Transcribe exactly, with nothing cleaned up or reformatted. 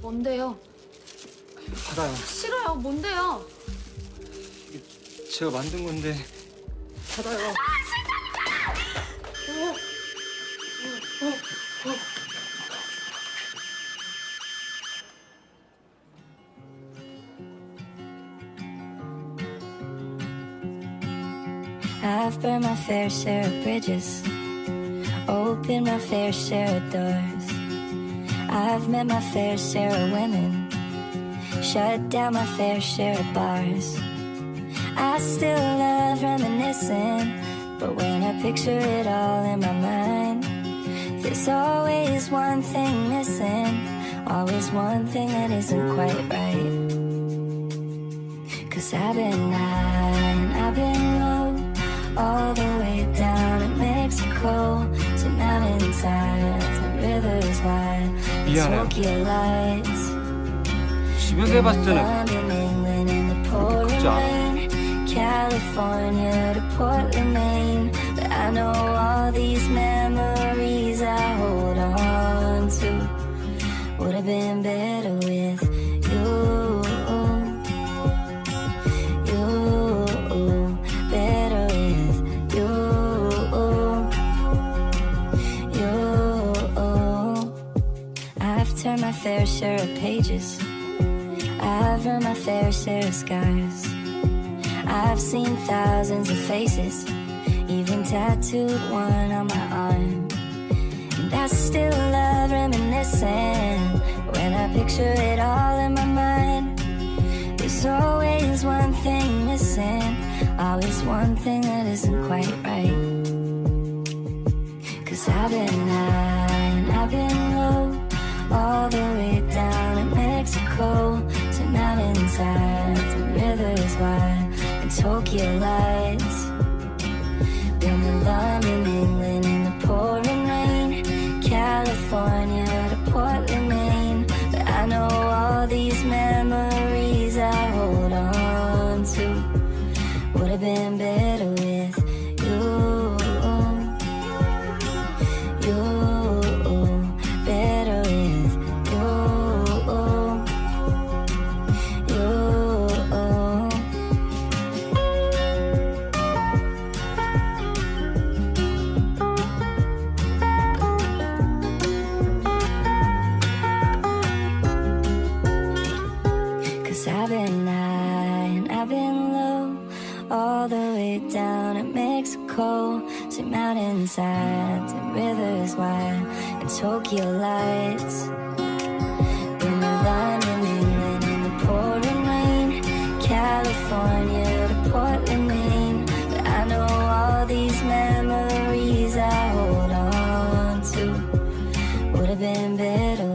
뭔데요? 받아요. 싫어요. 뭔데요? 이게 제가 만든 건데 받아요. 아, 싫다니까! 어, 어, 어, 어. I've burned my fair share of bridges, opened my fair share of doors. I've met my fair share of women, shut down my fair share of bars. I still love reminiscing, but when I picture it all in my mind, there's always one thing missing, always one thing that isn't quite right. Cause I've been high and I've been low, all the way down in Mexico, to mountainsides and rivers wide, and Tokyo lights. 집에서 해봤을 때는 London, England, in the pouring rain, California to Portland, Maine. But I know all these memories I hold on to would have been better with you. Turned my fair share of pages, I've earned my fair share of scars. I've seen thousands of faces, even tattooed one on my arm. And I still love reminiscing, when I picture it all in my mind. There's always one thing missing, always one thing that isn't quite right. Cause I've been high and I've been low, all the way down in Mexico, to mountainsides and rivers wide, and Tokyo lights. Been to London, England, in the pouring rain, California to Portland, Maine. But I know all these memories I hold on to would have been better with you. You. I've been high and I've been low, all the way down in Mexico, to mountainsides and rivers wide, and Tokyo lights. Been to London, England, in the pouring rain, California to Portland, Maine. But I know all these memories I hold on to would have been better